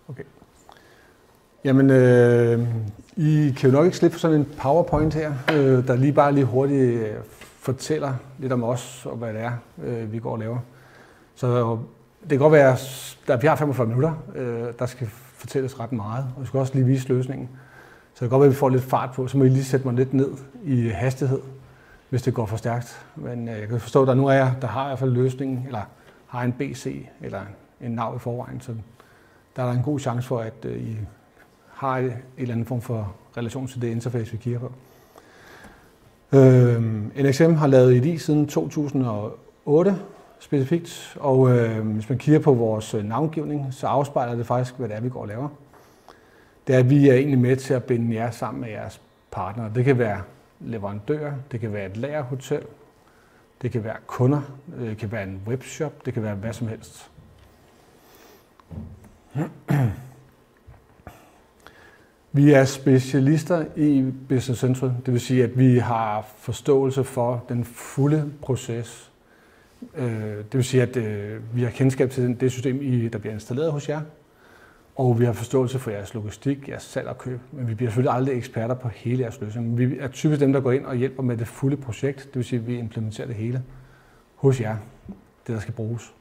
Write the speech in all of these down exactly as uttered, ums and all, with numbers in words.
Okay. Jamen, øh, I kan jo nok ikke slippe for sådan en PowerPoint her, øh, der lige bare lige hurtigt øh, fortæller lidt om os og hvad det er, øh, vi går og laver. Så det kan godt være, at vi har femogfyrre minutter, øh, der skal fortælles ret meget, og vi skal også lige vise løsningen. Så det kan godt være, at vi får lidt fart på, så må I lige sætte mig lidt ned i hastighed, hvis det går for stærkt. Men øh, jeg kan forstå, at der nu er jeg, der har i hvert fald løsningen, eller har en B C eller en nav i forvejen, så der er der en god chance for, at øh, I har et, et eller andet form for relation til det interface, vi kigger på. Øh, N X M har lavet E D I siden to tusind og otte specifikt, og øh, hvis man kigger på vores navngivning, så afspejler det faktisk, hvad det er, vi går og laver. Det er, at vi er egentlig med til at binde jer sammen med jeres partnere. Det kan være leverandører, det kan være et lagerhotel, det kan være kunder, det kan være en webshop, det kan være hvad som helst. Vi er specialister i Business Central, det vil sige, at vi har forståelse for den fulde proces. Det vil sige, at vi har kendskab til det system, der bliver installeret hos jer, og vi har forståelse for jeres logistik, jeres salg og køb, men vi bliver selvfølgelig aldrig eksperter på hele jeres løsning. Vi er typisk dem, der går ind og hjælper med det fulde projekt, det vil sige, at vi implementerer det hele hos jer, det der skal bruges.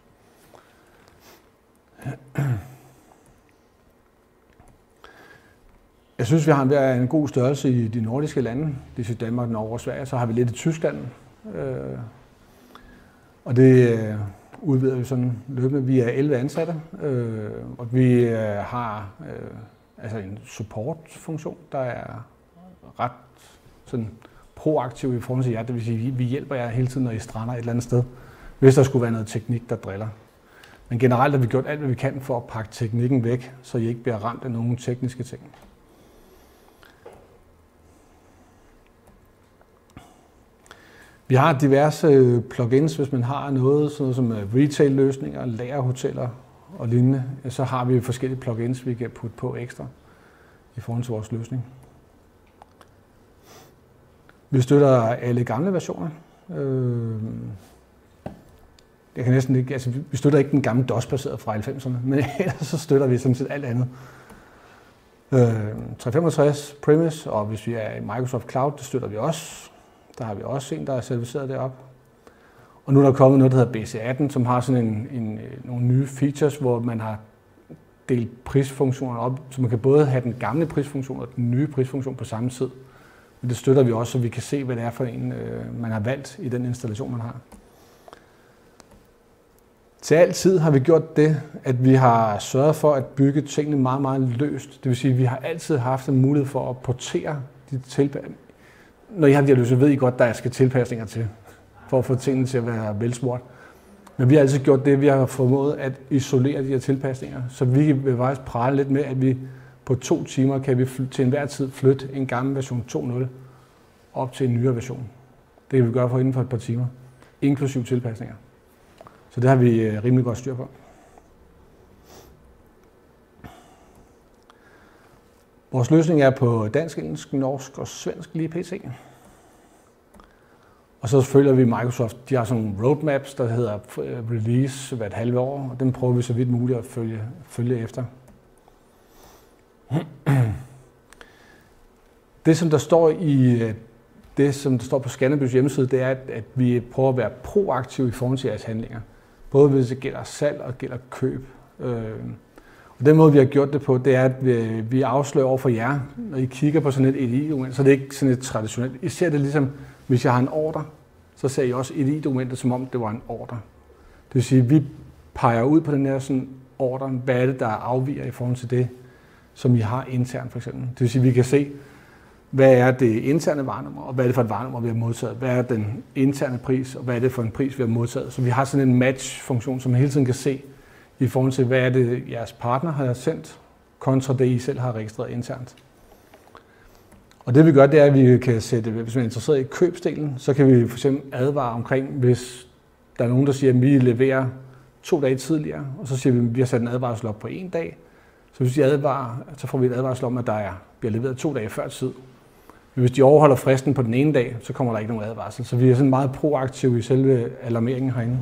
Jeg synes, vi har en god størrelse i de nordiske lande, det er Danmark, Norge og Sverige, så har vi lidt i Tyskland, øh, og det øh, udvider vi sådan løbende. Vi er elleve ansatte, øh, og vi øh, har øh, altså en support-funktion, der er ret sådan proaktiv i forhold til jer, det vil sige, vi hjælper jer hele tiden, når I strander et eller andet sted, hvis der skulle være noget teknik, der driller. Men generelt har vi gjort alt, hvad vi kan for at pakke teknikken væk, så I ikke bliver ramt af nogle tekniske ting. Vi har diverse plugins, hvis man har noget, sådan noget som retail-løsninger, lagerhoteller og lignende. Så har vi forskellige plugins, vi kan putte på ekstra i forhold til vores løsning. Vi støtter alle gamle versioner. Jeg kan næsten ikke, altså vi støtter ikke den gamle DOS-baserede fra halvfemserne, men ellers så støtter vi sådan set alt andet. tre femogtres Premise, og hvis vi er i Microsoft Cloud, det støtter vi også. Der har vi også en, der er certificeret derop. Og nu er der kommet noget, der hedder B C atten, som har sådan en, en, nogle nye features, hvor man har delt prisfunktionerne op, så man kan både have den gamle prisfunktion og den nye prisfunktion på samme tid. Men det støtter vi også, så vi kan se, hvad det er for en, man har valgt i den installation, man har. Til altid har vi gjort det, at vi har sørget for at bygge tingene meget, meget løst. Det vil sige, at vi har altid haft en mulighed for at portere de tilpasninger. Når I har dialog, så ved I godt, at der skal tilpasninger til, for at få tingene til at være velsmurt. Men vi har altid gjort det, vi har formået at isolere de her tilpasninger, så vi vil faktisk prale lidt med, at vi på to timer kan vi til enhver tid flytte en gammel version to punkt nul op til en nyere version. Det kan vi gøre for inden for et par timer, inklusive tilpasninger. Så det har vi rimelig godt styr på. Vores løsning er på dansk, engelsk, norsk og svensk lige pt. Og så følger vi Microsoft. De har sådan nogle roadmaps, der hedder release hvert halve år, og dem prøver vi så vidt muligt at følge, følge efter. Det, som der står i det, som der står på Scannerbys hjemmeside, det er, at vi prøver at være proaktive i forhold til jeres handlinger. Både hvis det gælder salg og gælder køb. Og den måde, vi har gjort det på, det er, at vi afslører over for jer, når I kigger på sådan et E D I-dokument, så det er ikke sådan et traditionelt. I ser det ligesom, hvis jeg har en ordre, så ser I også E D I-dokumentet, som om det var en ordre. Det vil sige, at vi peger ud på den her sådan ordre, hvad er det, der afviger i forhold til det, som I har internt for eksempel. Det vil sige, at vi kan se, hvad er det interne varenummer, og hvad er det for et varenummer, vi har modtaget. Hvad er den interne pris, og hvad er det for en pris, vi har modtaget. Så vi har sådan en match-funktion, som man hele tiden kan se, i forhold til, hvad er det, jeres partner har sendt, kontra det, I selv har registreret internt. Og det vi gør, det er, at vi kan sætte, hvis man er interesseret i købsdelen, så kan vi for eksempel advare omkring, hvis der er nogen, der siger, at vi leverer to dage tidligere, og så siger vi, at vi har sat en advarsel op på en dag. Så hvis de advarer, så får vi et advarsel om, at der er, bliver leveret to dage før tid. Men hvis de overholder fristen på den ene dag, så kommer der ikke nogen advarsel. Så vi er sådan meget proaktive i selve alarmeringen herinde.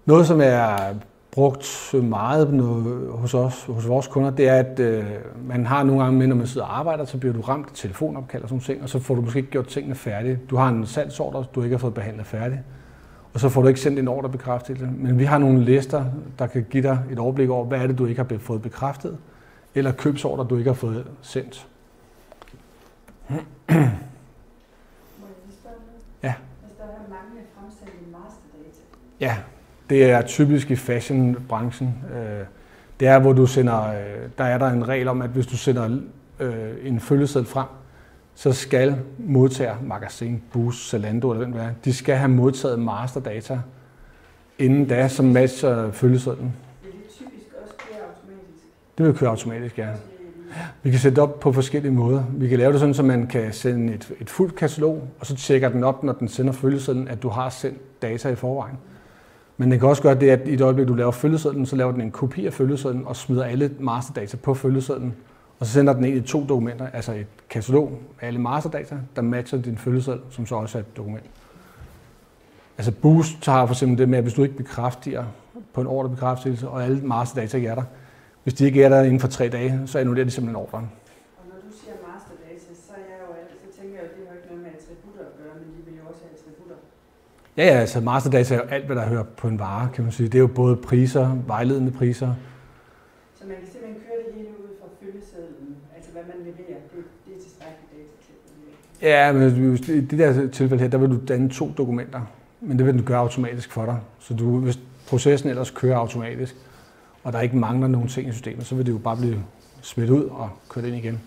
Noget, som er brugt meget hos os, hos vores kunder, det er, at øh, man har nogle gange med, når man sidder og arbejder, så bliver du ramt af telefonopkald og sådan ting, og så får du måske ikke gjort tingene færdige. Du har en salgsordre, du ikke har fået behandlet færdig, og så får du ikke sendt en ordrebekræftelse. Men vi har nogle lister, der kan give dig et overblik over, hvad er det, du ikke har fået bekræftet, eller købsordre, du ikke har fået sendt. Må jeg lige spørge noget? Ja. Hvis der er mange fremstillet masterdata? Ja, det er typisk i fashionbranchen. Det er, hvor du sender, der er der en regel om, at hvis du sender en følgeseddel frem, så skal modtager, Magasin, Boozt, Zalando eller hvem det er, de skal have modtaget masterdata inden da, som matcher følgesedlen. Vil det typisk også køre automatisk? Det vil køre automatisk, ja. Vi kan sætte det op på forskellige måder. Vi kan lave det sådan, så man kan sende et, et fuldt katalog, og så tjekker den op, når den sender følgesedlen, at du har sendt data i forvejen. Men den kan også gøre det, at i et øjeblik, du laver følgesedlen, så laver den en kopi af følgesedlen og smider alle masterdata på følgesedlen. Og så sender den ind i to dokumenter, altså et katalog med alle masterdata, der matcher din følgeseddel, som så også er et dokument. Altså Boozt har for eksempel det med, at hvis du ikke bekræfter på en ordrebekræftelse, og alle masterdata ikke er der, hvis de ikke er der inden for tre dage, så annullerer de simpelthen ordren. Og når du siger masterdata, så, er jeg jo, så tænker jeg, at det har ikke noget med attributter at gøre, men de vil jo også have attributter. Ja, ja, altså masterdata er jo alt, hvad der hører på en vare, kan man sige. Det er jo både priser, vejledende priser. Så man kan simpelthen køre det hele ud fra følgesedlen, altså hvad man leverer, det, det er tilstrækkeligt data til at levere. Ja, men i det der tilfælde her, der vil du danne to dokumenter, men det vil den gøre automatisk for dig. Så du, hvis processen ellers kører automatisk, og der ikke mangler nogen ting i systemet, så vil det jo bare blive smidt ud og kørt ind igen.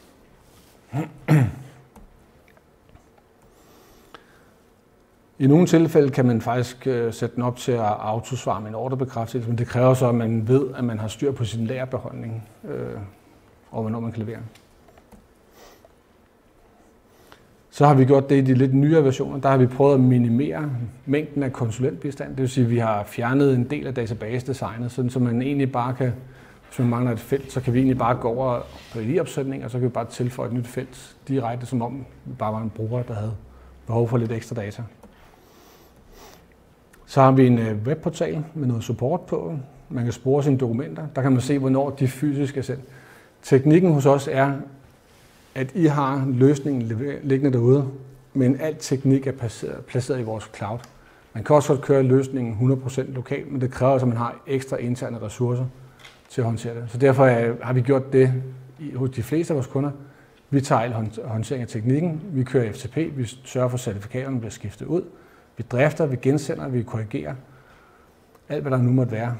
I nogle tilfælde kan man faktisk sætte den op til at autosvare med en ordrebekræftelse, men det kræver så, at man ved, at man har styr på sin lagerbeholdning, øh, og hvornår man kan levere. Så har vi gjort det i de lidt nyere versioner. Der har vi prøvet at minimere mængden af konsulentbistand. Det vil sige, at vi har fjernet en del af databasedesignet, sådan så man egentlig bare kan, hvis man mangler et felt, så kan vi egentlig bare gå over på en i-opsætning, og så kan vi bare tilføje et nyt felt direkte, som om vi bare var en bruger, der havde behov for lidt ekstra data. Så har vi en webportal med noget support på. Man kan spore sine dokumenter. Der kan man se, hvornår de fysisk er sendt. Teknikken hos os er, at I har løsningen liggende derude, men al teknik er placeret, placeret i vores cloud. Man kan også godt køre løsningen hundrede procent lokalt, men det kræver altså, at man har ekstra interne ressourcer til at håndtere det. Så derfor har vi gjort det hos de fleste af vores kunder. Vi tager al håndtering af teknikken, vi kører F T P, vi sørger for, at certifikaterne bliver skiftet ud. Vi drifter, vi gensender, vi korrigerer. Alt, hvad der nu måtte være.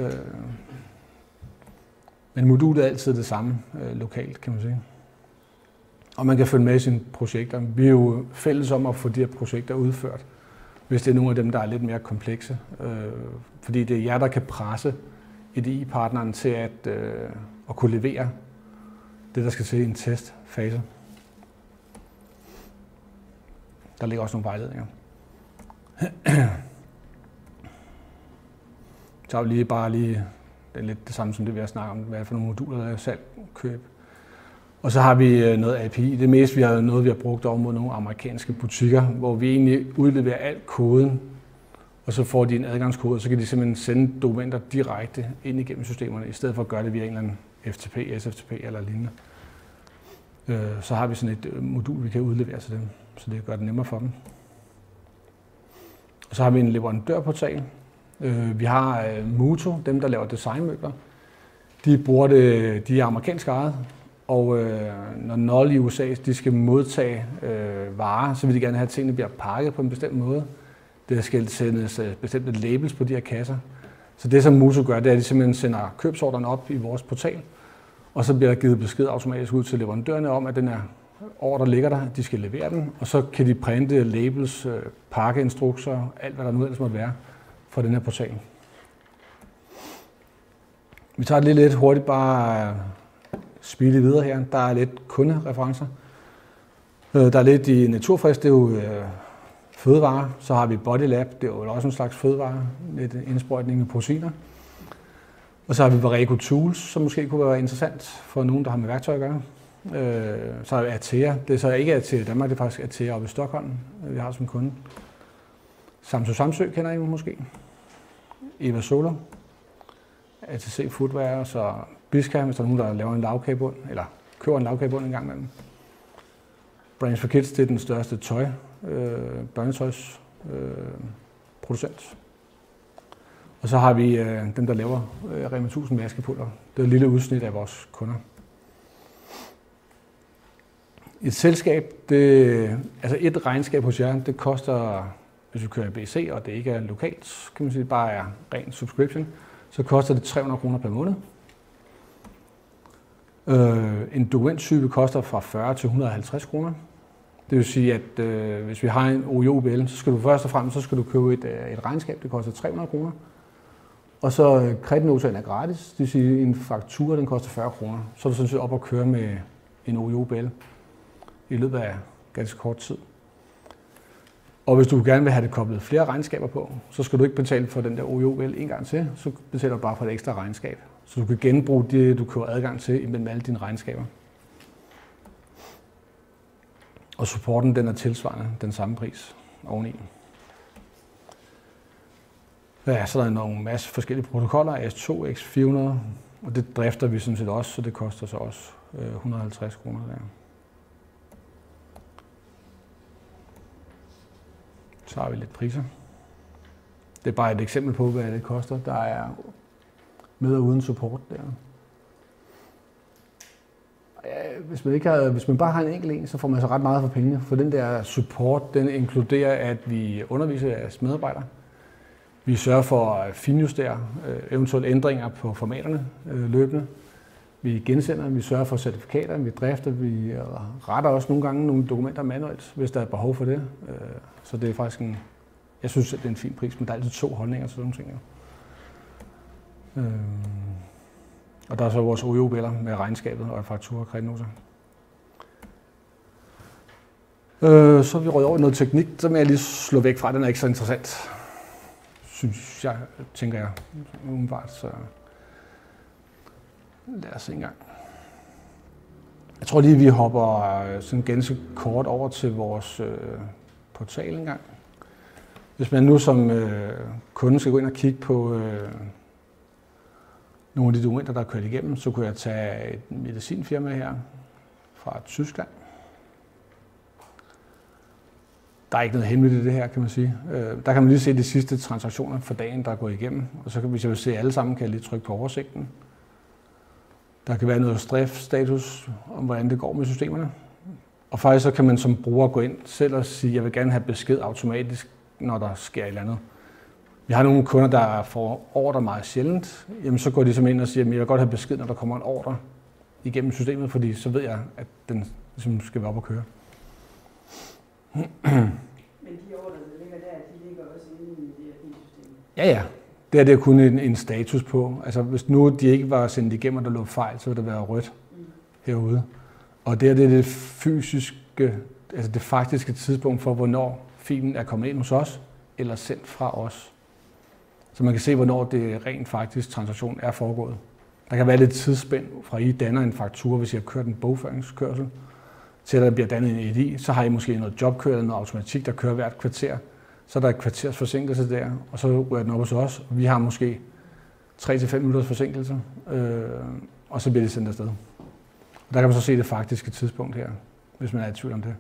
Men modulet er altid det samme lokalt, kan man sige. Og man kan følge med i sine projekter. Vi er jo fælles om at få de her projekter udført, hvis det er nogle af dem, der er lidt mere komplekse. Fordi det er jer, der kan presse I D I-partneren til at, at kunne levere det, der skal til i en testfase. Der ligger også nogle vejledninger. Så har vi lige bare lige, det er lidt det samme som det, vi har snakket om, hvad er for nogle moduler, der er salg, køb. Og så har vi noget A P I. Det meste vi har noget, vi har brugt over mod nogle amerikanske butikker, hvor vi egentlig udleverer alt koden, og så får de en adgangskode, og så kan de simpelthen sende dokumenter direkte ind igennem systemerne, i stedet for at gøre det via en eller anden F T P, S F T P eller lignende. Så har vi sådan et modul, vi kan udlevere til dem, så det gør det nemmere for dem. Og så har vi en leverandørportal. Vi har Muto, dem der laver designmøbler. De bruger det, de er amerikansk ejet, og når Knoll i U S A de skal modtage varer, så vil de gerne have, at tingene bliver pakket på en bestemt måde. Der skal sendes bestemte labels på de her kasser. Så det som Muto gør, det er, at de simpelthen sender købsordren op i vores portal, og så bliver der givet besked automatisk ud til leverandørerne om, at den her ordre ligger der, de skal levere den, og så kan de printe labels, pakkeinstrukser, alt hvad der nu ellers måtte være fra den her portal. Vi tager det lidt, lidt hurtigt, bare speede videre her. Der er lidt kundereferencer. Der er lidt i Naturfrisk, det er jo øh, fødevarer. Så har vi Bodylab, det er jo også en slags fødevare, lidt indsprøjtning med proteiner. Og så har vi Varego Tools, som måske kunne være interessant for nogen, der har med værktøj at gøre. Øh, så har vi Atea. Det er så ikke Atea i Danmark, det er faktisk Atea oppe i Stockholm, vi har som kunde. Samsø Samsø kender I måske. Eva Solo, A T C Footwear, og så Biska, hvis der er nogen, der laver en lavkagebund, eller køber en lavkagebund en gang imellem. Brands for Kids, det er den største tøj, øh, børnetøjs øh, producent. Og så har vi øh, dem, der laver øh, Rema tusind vaskepulver. Det er et lille udsnit af vores kunder. Et selskab, det, altså et regnskab hos jer, det koster, hvis vi kører B C, og det ikke er lokalt, kan man sige, bare er ren subscription, så koster det tre hundrede kroner per måned. Øh, en dokumenttype koster fra fyrre til et hundrede og halvtreds kroner. Det vil sige, at øh, hvis vi har en O I O B L, så skal du først og fremmest så skal du købe et, et regnskab, det koster tre hundrede kroner. Og så øh, kreditnotaen er gratis, det vil sige, at en faktura den koster fyrre kroner. Så er du sådan set op at køre med en O I O B L i løbet af ganske kort tid. Og hvis du gerne vil have det koblet flere regnskaber på, så skal du ikke betale for den der O I O B L en gang til, så betaler du bare for et ekstra regnskab. Så du kan genbruge det, du køber adgang til imellem alle dine regnskaber. Og supporten den er tilsvarende den samme pris oveni. Ja, så er der nogle masse forskellige protokoller, A S to, X fire hundrede, og det drifter vi sådan set også, så det koster så også et hundrede og halvtreds kroner der. Så har vi lidt priser. Det er bare et eksempel på, hvad det koster. Der er med og uden support der. Ja, hvis, man ikke har, hvis man bare har en enkelt en, så får man så ret meget for pengene. For den der support, den inkluderer, at vi underviser jeres medarbejdere. Vi sørger for at finjustere øh, eventuelle ændringer på formaterne øh, løbende. Vi gensender, vi sørger for certifikater, vi drifter, vi retter også nogle gange nogle dokumenter manuelt, hvis der er behov for det. Øh, så det er faktisk en, jeg synes, at det er en fin pris, men der er altid to holdninger til sådan nogle ting. Øh, og der er så vores O I O B L'er med regnskabet og fakturer og kreditnoter. Øh, så er vi røget over i noget teknik, som jeg lige slå væk fra. Den er ikke så interessant, synes jeg, tænker jeg umiddelbart. Så lad os se en gang. Jeg tror lige, vi hopper sådan ganske kort over til vores øh, portal en gang. Hvis man nu som øh, kunde skal gå ind og kigge på øh, nogle af de dokumenter, der er kørt igennem, så kunne jeg tage et medicinfirma her fra Tyskland. Der er ikke noget hemmeligt i det her, kan man sige. Øh, der kan man lige se de sidste transaktioner for dagen, der er gået igennem. Og så kan, hvis jeg vil se alle sammen, kan jeg lige trykke på oversigten. Der kan være noget driftstatus om, hvordan det går med systemerne. Og faktisk så kan man som bruger gå ind selv og sige, at jeg vil gerne have besked automatisk, når der sker et eller andet. Vi har nogle kunder, der får ordre meget sjældent. Jamen, så går de som ind og siger, at jeg vil godt have besked, når der kommer en ordre igennem systemet, fordi så ved jeg, at den ligesom skal være op og køre. Men de ordre, der ligger der, de ligger også inde i det her system? Ja, ja. Det er det kun en, en status på. Altså, hvis nu de ikke var sendt igennem, og der lå fejl, så ville der være rødt mm. herude. Og det er det, det fysiske, altså det faktiske tidspunkt for, hvornår filen er kommet ind hos os, eller sendt fra os. Så man kan se, hvornår det rent faktisk transaktion er foregået. Der kan være lidt tidsspænd fra I danner en faktura, hvis I har kørt en bogføringskørsel, til at der bliver dannet en E D I. Så har I måske noget jobkør eller noget automatik, der kører hvert kvarter. Så er der et kvarters forsinkelse der, og så rører den op hos os. Vi har måske tre til fem minutters forsinkelse, øh, og så bliver det sendt afsted. Og der kan man så se det faktiske tidspunkt her, hvis man er i tvivl om det.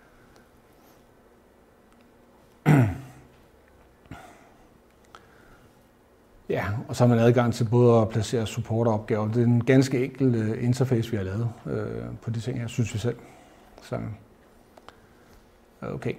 Ja, og så har man adgang til både at placere supporteropgaver. Det er en ganske enkel uh, interface, vi har lavet uh, på de ting her, synes vi selv. Så okay.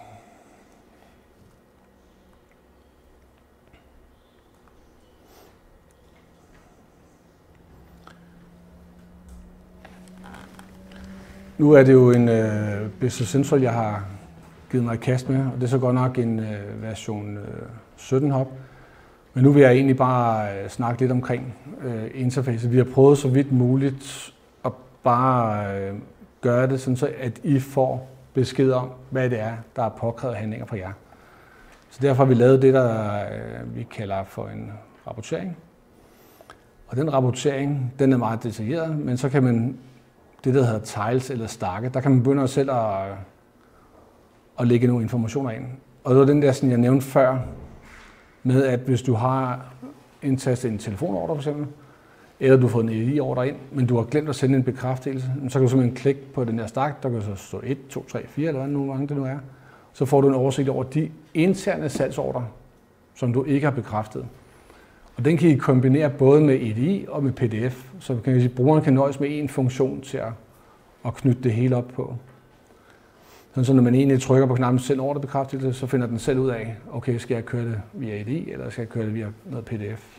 Nu er det jo en uh, Business Central, jeg har givet mig i kast med, og det er så godt nok en uh, version uh, sytten hop. Men nu vil jeg egentlig bare uh, snakke lidt omkring uh, interface. Vi har prøvet så vidt muligt at bare uh, gøre det, sådan så at I får besked om, hvad det er, der er påkrævet handlinger fra jer. Så derfor har vi lavet det, der uh, vi kalder for en rapportering. Og den rapportering, den er meget detaljeret, men så kan man det, der hedder tiles eller stakke, der kan man begynde selv at, at lægge nogle informationer ind. Og det var den der, som jeg nævnte før, med, at hvis du har indtastet en telefonordre for eksempel, eller du har fået en E D I-ordre ind, men du har glemt at sende en bekræftelse, så kan du simpelthen klikke på den der stak, der kan så stå et, to, tre, fire, eller hvad nogle gange det nu er. Så får du en oversigt over de interne salgsordre, som du ikke har bekræftet. Og den kan I kombinere både med E D I og med P D F, så kan I sige, at brugeren kan nøjes med én funktion til at, at knytte det hele op på. Så når man egentlig trykker på knappen send ordrebekræftelse, så finder den selv ud af, okay, skal jeg køre det via E D I, eller skal jeg køre det via noget P D F.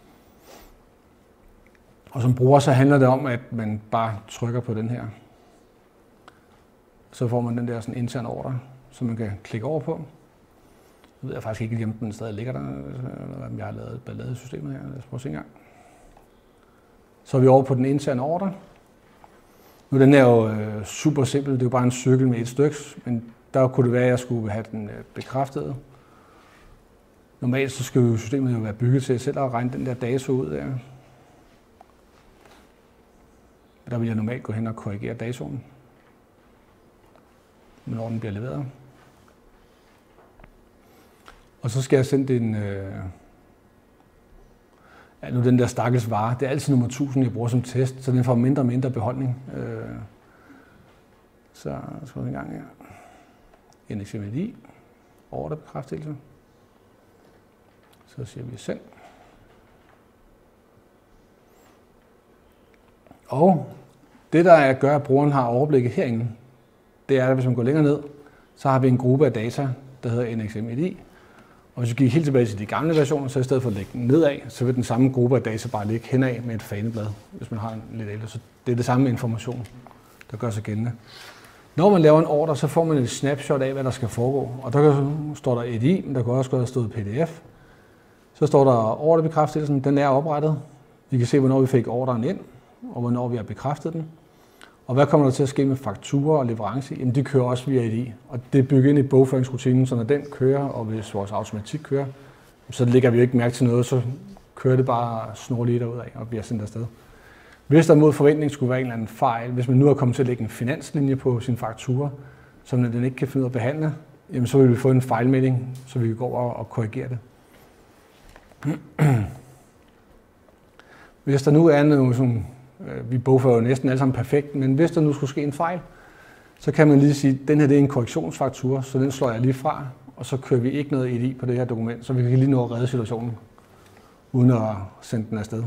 Og som bruger, så handler det om, at man bare trykker på den her. Så får man den der sådan interne ordre, som man kan klikke over på. Jeg ved jeg faktisk ikke, om den stadig ligger der, eller om jeg har lavet et balladesystem her. Lad os prøve at se en gang. Så er vi over på den interne ordre. Nu den er jo øh, super simpel, det er jo bare en cykel med et stykke, men der kunne det være, at jeg skulle have den øh, bekræftet. Normalt så skal jo systemet jo være bygget til selv at regne den der dato ud der. Der vil jeg normalt gå hen og korrigere datoen, når den bliver leveret. Og så skal jeg sende en, øh, ja, nu den der stakkels vare, det er altid nummer tusind, jeg bruger som test, så den får mindre og mindre beholdning. Øh, så skal vi en gang her. N X M L I, ordrebekræftelse. Så siger vi send. Og det, der gør, at brugeren har overblikket herinde, det er, at hvis man går længere ned, så har vi en gruppe af data, der hedder N X M L I. Og hvis vi gik helt tilbage til de gamle versioner, så i stedet for at lægge den nedad, så vil den samme gruppe af data bare ligge henad med et faneblad, hvis man har en lidt ældre. Så det er det samme information, der gør sig gældende. Når man laver en ordre, så får man et snapshot af, hvad der skal foregå. Og der står der E D I, men der kan også have stået P D F. Så står der ordrebekræftelsen, den er oprettet. Vi kan se, hvornår vi fik ordren ind, og hvornår vi har bekræftet den. Og hvad kommer der til at ske med fakturer og leverance? Jamen, de kører også via E D I, og det er bygget ind i bogføringsrutinen, så når den kører, og hvis vores automatik kører, så lægger vi jo ikke mærke til noget, så kører det bare snorligt derudad og bliver sendt afsted. Hvis der mod forventning skulle være en eller anden fejl, hvis man nu er kommet til at lægge en finanslinje på sin faktura, som den ikke kan finde ud af at behandle, jamen så vil vi få en fejlmelding, så vi kan gå over og korrigere det. Hvis der nu er noget, som vi bogfører jo næsten alle sammen perfekt, men hvis der nu skulle ske en fejl, så kan man lige sige, at den her det er en korrektionsfaktura, så den slår jeg lige fra, og så kører vi ikke noget E D I på det her dokument, så vi kan lige nå at redde situationen, uden at sende den afsted.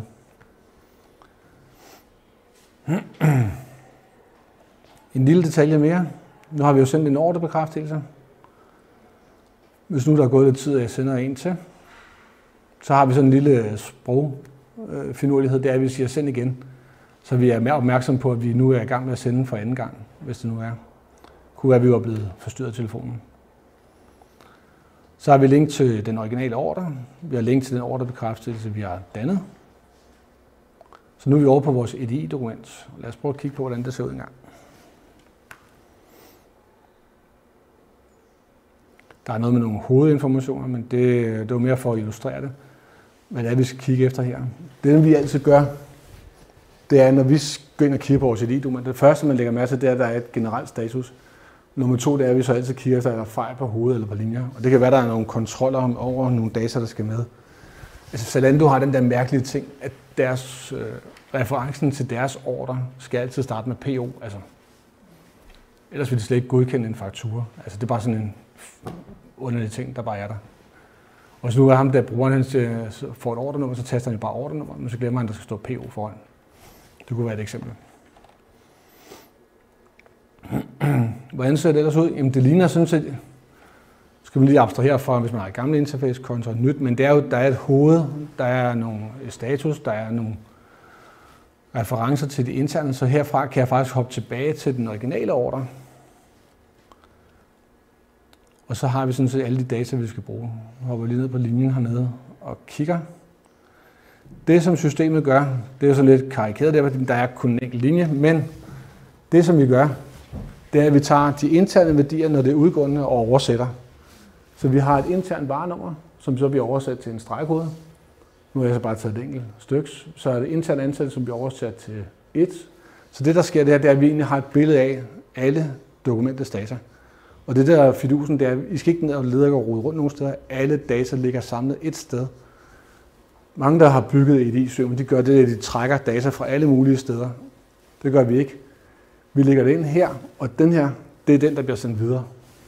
En lille detalje mere. Nu har vi jo sendt en ordrebekræftelse. Hvis nu der er gået lidt tid, at jeg sender en til, så har vi sådan en lille sprogfinurlighed, det er, at vi siger send igen. Så vi er mere opmærksomme på, at vi nu er i gang med at sende for anden gang, hvis det nu er. Kunne være, at vi var blevet forstyrret af telefonen. Så har vi link til den originale ordre. Vi har link til den ordrebekræftelse, vi har dannet. Så nu er vi over på vores E D I-dokument. Lad os prøve at kigge på, hvordan det ser ud en gang. Der er noget med nogle hovedinformationer, men det, det var mere for at illustrere det. Hvad det er, vi skal kigge efter her. Det, vi altid gør, det er, når vi går ind og kigger på vores E D I-dokument. Det første, man lægger mærke til, det er, at der er et generelt status. Nummer to, det er, at vi så altid kigger efter, at der er fejl på hovedet eller på linjer. Og det kan være, at der er nogle kontroller over nogle data, der skal med. Altså, Zalando har den der mærkelige ting, at deres øh, referencen til deres ordre skal altid starte med P O. Altså, ellers vil de slet ikke godkende en faktura. Altså, det er bare sådan en underlig ting, der bare er der. Og så nu er ham, der brugeren han får et ordrenummer, så taster han jo bare ordrenummer, men så glemmer han, at der skal stå P O foran. Det kunne være et eksempel. Hvordan ser det ellers ud? Jamen, det ligner sådan set, skal man lige abstrahere fra, hvis man har et gammelt interface kontra et nyt, men det er jo, der er et hoved, der er nogle status, der er nogle referencer til det interne, så herfra kan jeg faktisk hoppe tilbage til den originale ordre. Og så har vi sådan set alle de data, vi skal bruge. Nu hopper vi lige ned på linjen hernede og kigger. Det, som systemet gør, det er så lidt karikeret der, fordi der er kun en enkelt linje, men det, som vi gør, det er, at vi tager de interne værdier, når det er udgående, og oversætter. Så vi har et internt varenummer, som så bliver oversat til en stregkode. Nu har jeg så bare taget et enkelt stykke. Så er det internt antal, som bliver oversat til et. Så det, der sker, det er, det er, at vi egentlig har et billede af alle dokumentets data. Og det der fidusen, det er, I skal ikke ned og lede og rode rundt nogen steder. Alle data ligger samlet et sted. Mange, der har bygget et E D I-system, de gør det, at de trækker data fra alle mulige steder. Det gør vi ikke. Vi lægger det ind her, og den her, det er den, der bliver sendt videre.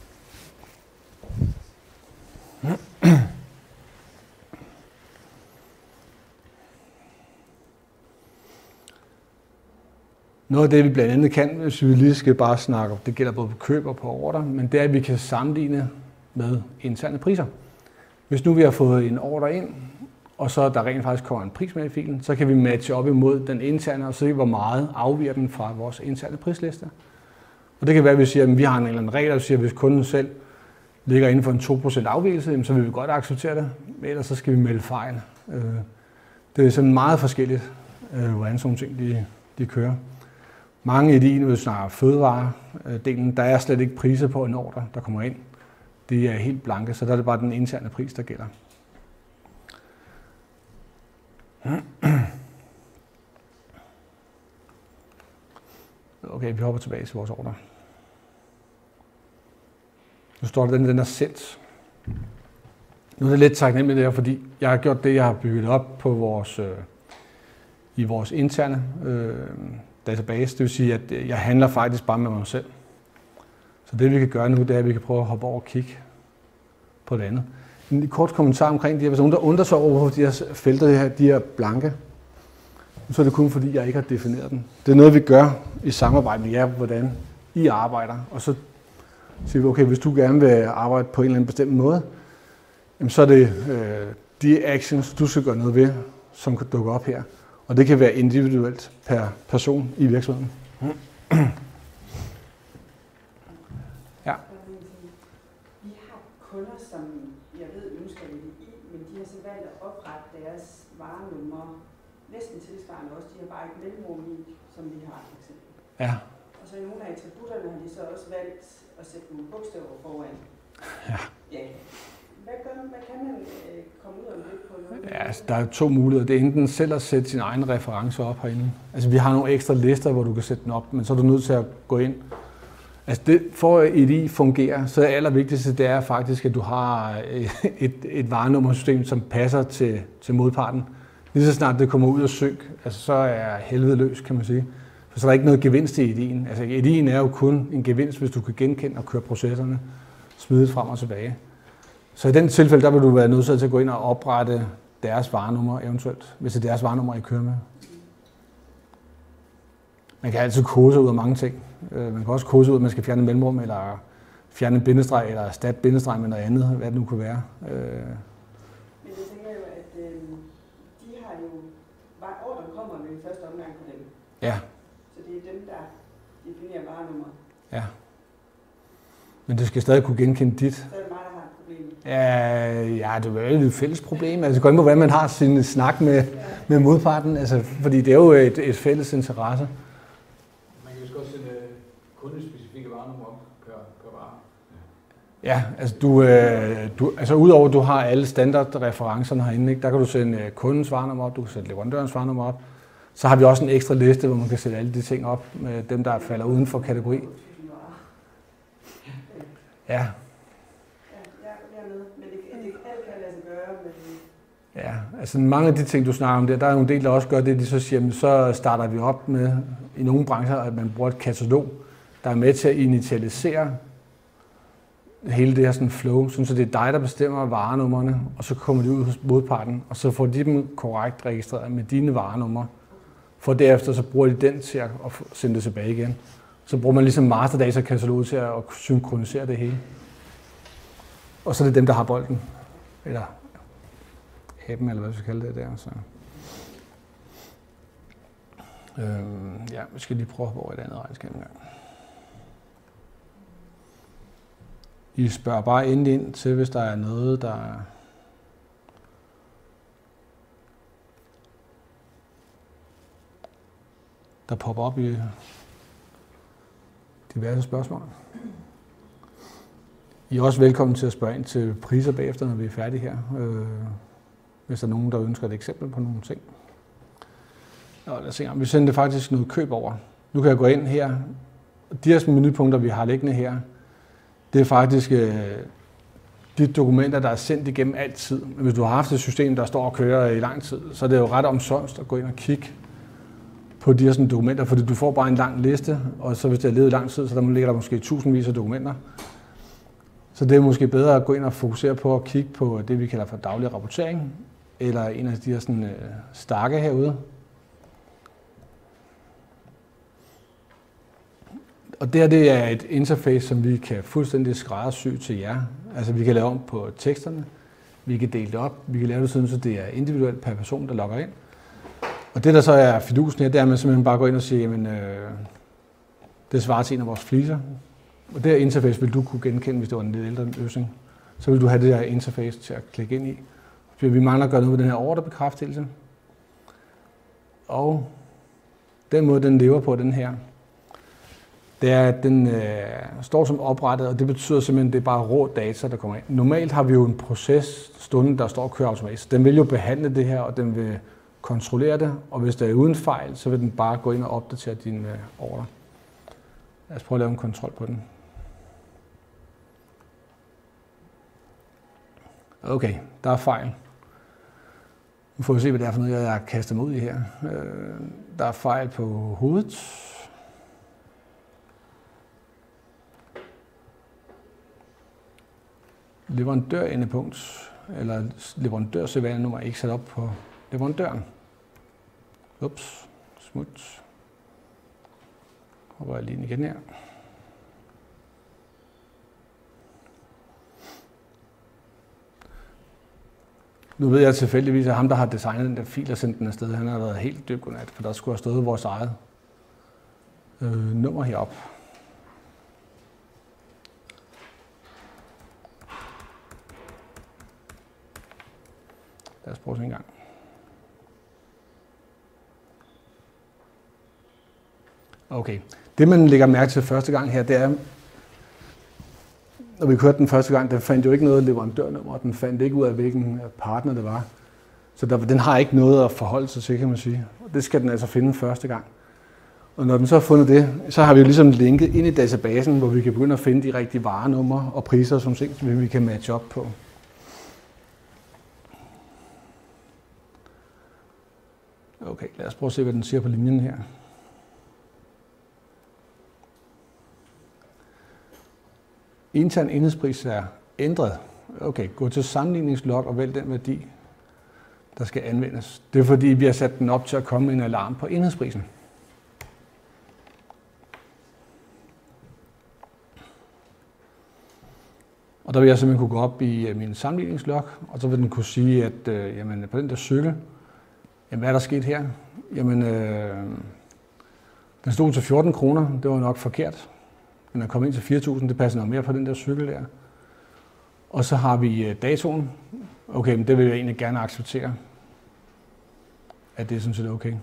Noget af det, vi blandt andet kan, hvis vi lige skal bare snakke, det gælder både på køb og på ordre, men det er, at vi kan sammenligne med interne priser. Hvis nu vi har fået en ordre ind, og så der rent faktisk kommer en pris med i filen, så kan vi matche op imod den interne og se, hvor meget afviger den fra vores interne prisliste. Og det kan være, at vi siger, at vi har en eller anden regel, der siger, at hvis kunden selv ligger inden for en to procent afvigelse, så vil vi godt acceptere det, men ellers så skal vi melde fejl. Det er sådan meget forskelligt, hvordan sådan ting de, de kører. Mange af de, når vi snakker fødevaredelen, der er slet ikke priser på en ordre, der kommer ind. Det er helt blanke, så der er det bare den interne pris, der gælder. Okay, vi hopper tilbage til vores ordre. Nu står der den, den er sendt. Nu er det lidt taknemmeligt der, fordi jeg har gjort det, jeg har bygget op på vores, øh, i vores interne øh, database. Det vil sige, at jeg handler faktisk bare med mig selv. Så det vi kan gøre nu, det er, at vi kan prøve at hoppe over og kigge på det andet. En kort kommentar omkring de her, hvis nogen der undrer sig over, hvorfor de her felter de her, de er blanke, så er det kun fordi, jeg ikke har defineret dem. Det er noget, vi gør i samarbejde med jer, hvordan I arbejder. Og så siger vi, okay, hvis du gerne vil arbejde på en eller anden bestemt måde, så er det øh, de actions, du skal gøre noget ved, som kan dukke op her. Og det kan være individuelt per person i virksomheden. Ja. Vi har kunder, som jeg ved ønsker det i, men de har så valgt at oprette deres varenummer næsten tilsvarende også. De har bare ikke mellemrum i, som vi har for eksempel. Ja. Og så i nogle af attributterne har de så også valgt at sætte nogle bogstaver foran. Ja. Ja. Hvad, gør, hvad kan man øh, komme ud af det på noget? Ja, altså, der er to muligheder. Det er enten selv at sætte sine egne referencer op herinde. Altså, vi har nogle ekstra lister, hvor du kan sætte den op, men så er du nødt til at gå ind. Altså, det, for at E D I fungerer, så er det allervigtigste, det er faktisk, at du har et, et varenummersystem, som passer til, til modparten. Lige så snart det kommer ud af synk, altså, så er helvede løs, kan man sige. For så er der ikke noget gevinst i E D I'en. Altså, E D I'en er jo kun en gevinst, hvis du kan genkende og køre processerne smidigt frem og tilbage. Så i den tilfælde, der vil du være nødt til at gå ind og oprette deres varenummer eventuelt, hvis det er deres varenummer, I kører med. Man kan altid kode sig ud af mange ting. Man kan også kode sig ud, at man skal fjerne en mellemrum, eller fjerne en bindestreg, eller erstatte bindestreg med noget andet, hvad det nu kunne være. Men jeg tænker jo, at øh, de har jo, ordren kommer jo i første omgang på dem. Ja. Så det er dem, der definerer varenummer. Ja. Men det skal stadig kunne genkende dit. Så er det mig, der har et problem. Ja, ja, det er jo et fælles problem. Altså, det går ind på, hvordan man har sin snak med, ja. med modparten. Altså, fordi det er jo et, et fælles interesse. Man kan jo også sætte kundespecifikke varenummer op per, per vare. Ja, altså, du, øh, du, altså udover at du har alle standardreferencerne herinde, ikke, der kan du sætte kundens varenummer op, du kan sætte leverandørens varenummer op. Så har vi også en ekstra liste, hvor man kan sætte alle de ting op med dem, der falder uden for kategori. Ja. Ja, jeg er med, men det, det alt kan lade sig gøre. Men... Ja, altså mange af de ting, du snakker om der, der er jo en del, der også gør det, de så siger, jamen, så starter vi op med i nogle brancher, at man bruger et katalog, der er med til at initialisere hele det her sådan flow, sådan så det er dig, der bestemmer varenummerne, og så kommer de ud hos modparten, og så får de dem korrekt registreret med dine varenumre. For derefter så bruger de den til at sende det tilbage igen. Så bruger man ligesom masterdata-kataloget til at synkronisere det hele. Og så er det dem, der har bolden. Eller appen, eller hvad vi skal kalde det der. Så. Øhm, ja, vi skal lige prøve at over et andet regnskab en gang. I spørger bare endelig ind til, hvis der er noget, der der popper op i diverse spørgsmål. I er også velkommen til at spørge ind til priser bagefter, når vi er færdige her. Øh, hvis der er nogen, der ønsker et eksempel på nogle ting. Nå, lad os se, om vi sender faktisk noget køb over. Nu kan jeg gå ind her. De her menupunkter, vi har liggende her, det er faktisk øh, de dokumenter, der er sendt igennem altid. Men hvis du har haft et system, der står og kører i lang tid, så er det jo ret omsonst at gå ind og kigge på de her sådan, dokumenter, fordi du får bare en lang liste, og så hvis det har levet i lang tid, så der ligger der måske tusindvis af dokumenter. Så det er måske bedre at gå ind og fokusere på at kigge på det, vi kalder for daglig rapportering, eller en af de her sådan, øh, stakke herude. Og det her, det er et interface, som vi kan fuldstændig skræddersy til jer. Altså vi kan lave om på teksterne, vi kan dele det op, vi kan lave det sådan, så det er individuelt per person, der logger ind. Og det, der så er fidusen her, det er, at man simpelthen bare går ind og siger, jamen, øh, det svarer til en af vores fliser. Og det her interface vil du kunne genkende, hvis det var en lidt ældre løsning. Så vil du have det her interface til at klikke ind i. For vi mangler at gøre noget med den her ordrebekræftelse. Og den måde, den lever på, den her, det er, at den øh, står som oprettet, og det betyder simpelthen, at det er bare rå data, der kommer ind. Normalt har vi jo en proces stående, der står og kører automatisk. Den vil jo behandle det her, og den vil kontrollere det, og hvis der er uden fejl, så vil den bare gå ind og opdatere dine øh, ordre. Lad os prøve at lave en kontrol på den. Okay, der er fejl. Nu får vi se, hvad det er for noget, jeg har kastet mig ud i her. Øh, der er fejl på hovedet. Leverandør-endepunkt, eller leverandør-sædvanenummer er ikke sat op på leverandøren. Ups, smut. Hopper jeg lige igen her. Nu ved jeg tilfældigvis, at ham, der har designet den der fil og sendt den afsted, han har været helt dyb godnat, for der skulle have stået vores eget øh, nummer heroppe. Lad os prøve det en gang. Okay. Det, man lægger mærke til første gang her, det er, når vi kørte den første gang, den fandt jo ikke noget leverandørnummer, den fandt ikke ud af, hvilken partner det var. Så der, den har ikke noget at forholde sig til, kan man sige. Det skal den altså finde første gang. Og når den så har fundet det, så har vi jo ligesom linket ind i databasen, hvor vi kan begynde at finde de rigtige varenumre og priser, som vi kan matche op på. Okay, lad os prøve at se, hvad den siger på linjen her. Intern enhedspris er ændret. Okay, gå til sammenligningslog og vælg den værdi, der skal anvendes. Det er fordi, vi har sat den op til at komme med en alarm på enhedsprisen. Og der vil jeg simpelthen kunne gå op i min sammenligningslog, og så vil den kunne sige, at øh, jamen, på den der cykel, jamen, hvad er der sket her? Jamen, øh, den stod til fjorten kroner, det var nok forkert. Den er kommet ind til fire tusind, det passer noget mere på den der cykel der. Og så har vi øh, datoen. Okay, men det vil jeg egentlig gerne acceptere, at det er sådan set okay.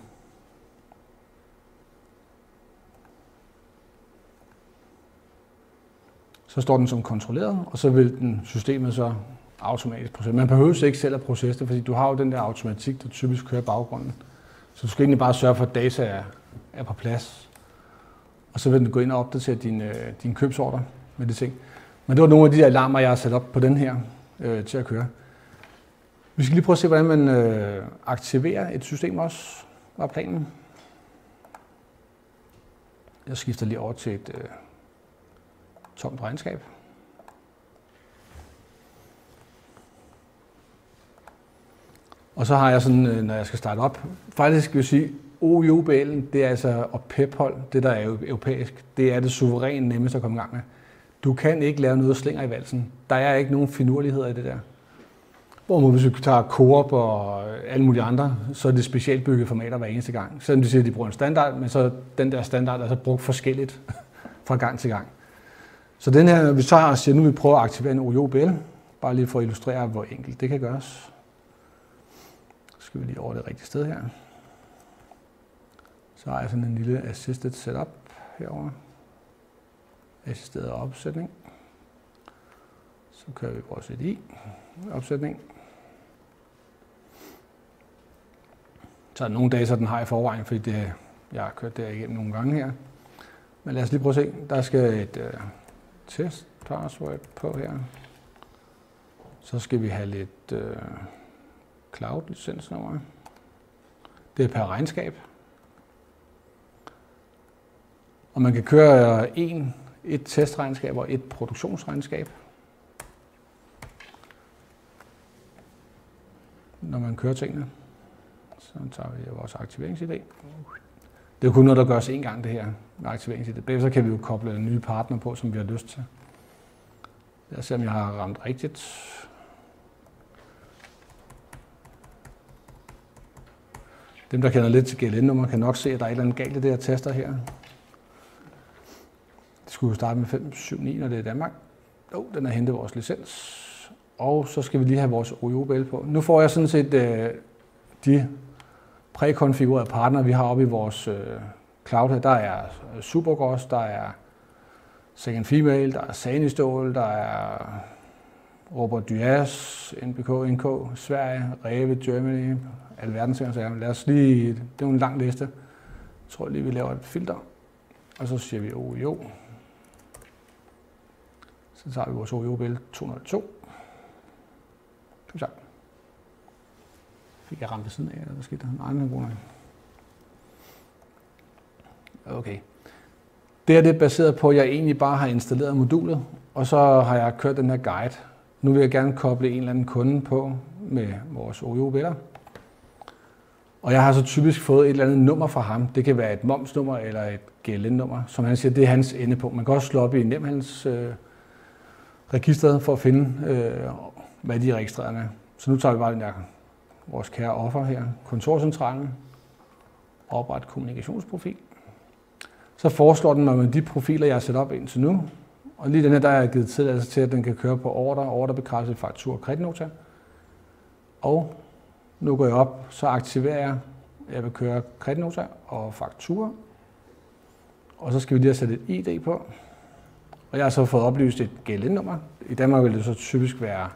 Så står den som kontrolleret, og så vil den systemet så automatisk processe. Man behøver ikke selv at processe det, fordi du har jo den der automatik, der typisk kører i baggrunden. Så du skal egentlig bare sørge for, at data er, er på plads. Og så vil den gå ind og opdatere din, øh, din købsorder med de ting. Men det var nogle af de der alarmer, jeg har sat op på den her øh, til at køre. Vi skal lige prøve at se, hvordan man øh, aktiverer et system også, var planen. Jeg skifter lige over til et øh, tomt regnskab. Og så har jeg sådan, når jeg skal starte op, faktisk vil jeg sige, O I O B L'en, det er altså, og PEP-hold, det der er europæisk, det er det suverænt nemmeste at komme i gang med. Du kan ikke lave noget slinger i valsen. Der er ikke nogen finurligheder i det der. Hvorimod hvis vi tager Coop og alle mulige andre, så er det specielt bygget formater hver eneste gang. Selvom de siger, at de bruger en standard, men så den der standard er så brugt forskelligt fra gang til gang. Så den her, vi tager og siger, nu vil vi prøve at aktivere en O I O B L, bare lige for at illustrere, hvor enkelt det kan gøres. Så skal vi lige over det rigtige sted her. Så har jeg sådan en lille assisted setup herovre. Assisteret opsætning. Så kører vi vores E D I opsætning. Så er der nogle data, den har i forvejen, fordi det, jeg har kørt der igennem nogle gange her. Men lad os lige prøve at se. Der skal et, test password på her. Så skal vi have lidt øh, cloud licensnummer. Det er per regnskab. Og man kan køre en, et testregnskab og et produktionsregnskab, når man kører tingene. Så tager vi vores aktiveringsidé. Det er kun noget, der gøres en gang, det her med aktiveringsidé. Bagefter kan vi jo koble en ny partner på, som vi har lyst til. Lad os se, om jeg har ramt rigtigt. Dem, der kender lidt til G L N-nummer, kan nok se, at der er et eller andet galt i det her tester her. Det skulle jo starte med fem syv ni, når det er Danmark. Jo, den har hentet vores licens. Og så skal vi lige have vores O I O B L på. Nu får jeg sådan set øh, de prækonfigurerede partnere, vi har oppe i vores øh, cloud her. Der er Supergos, der er Second Female, der er Sanistål, der er Robert Dyas, N B K, N K, Sverige, Reve, Germany, alverdens ting. Lad os lige, det er jo en lang liste. Jeg tror lige, vi laver et filter. Og så siger vi O I O. Så tager vi vores O I O B L to nul to. Kom så. Fik jeg ramt ved siden af, eller hvad skete der? Nej, den er god nok. Okay. Det her det er baseret på, at jeg egentlig bare har installeret modulet, og så har jeg kørt den her guide. Nu vil jeg gerne koble en eller anden kunde på med vores O I O B'er. Og jeg har så typisk fået et eller andet nummer fra ham. Det kan være et momsnummer eller et G L N-nummer, som han siger, det er hans endepunkt. Man kan også slå op i Nemhandels øh, registret for at finde, øh, hvad de er registreret med. Så nu tager vi bare den der, vores kære offer her, kontorcentralen, opret kommunikationsprofil. Så foreslår den mig med de profiler, jeg har sat op indtil nu. Og lige den her, der er jeg givet tilladelse til, at den kan køre på ordre, ordrebekræftelse, faktur og kreditnota. Og nu går jeg op, så aktiverer jeg, jeg vil køre kreditnota og faktura. Og så skal vi lige have sat et I D på. Og jeg har så fået oplyst et G L N-nummer. I Danmark vil det så typisk være